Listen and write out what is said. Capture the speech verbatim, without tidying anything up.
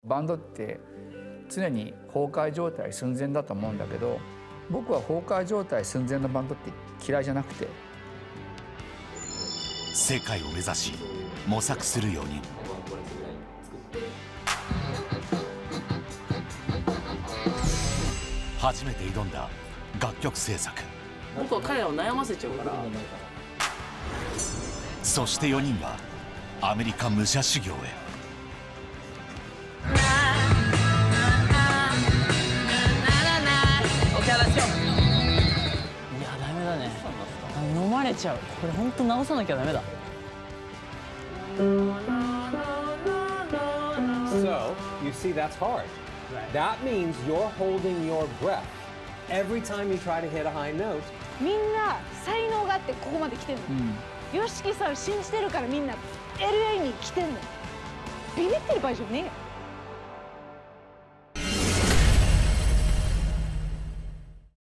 バンドって常に崩壊状態寸前だと思うんだけど、僕は崩壊状態寸前のバンドって嫌いじゃなくて。 世界を目指し模索するよにん。初めて挑んだ楽曲制作。 僕は彼らを悩ませちゃうから。 そしてよにんはアメリカ武者修行へ。 いやダメだね。飲まれちゃう。これ本当直さなきゃダメだ。 So, you see, that's hard. That means you're holding your breath every time you try to hit a high note. みんな才能があってここまで来てるの。ヨシキさんを信じてるからみんな エルエー に来てんの。ビビってる場合じゃねえよ。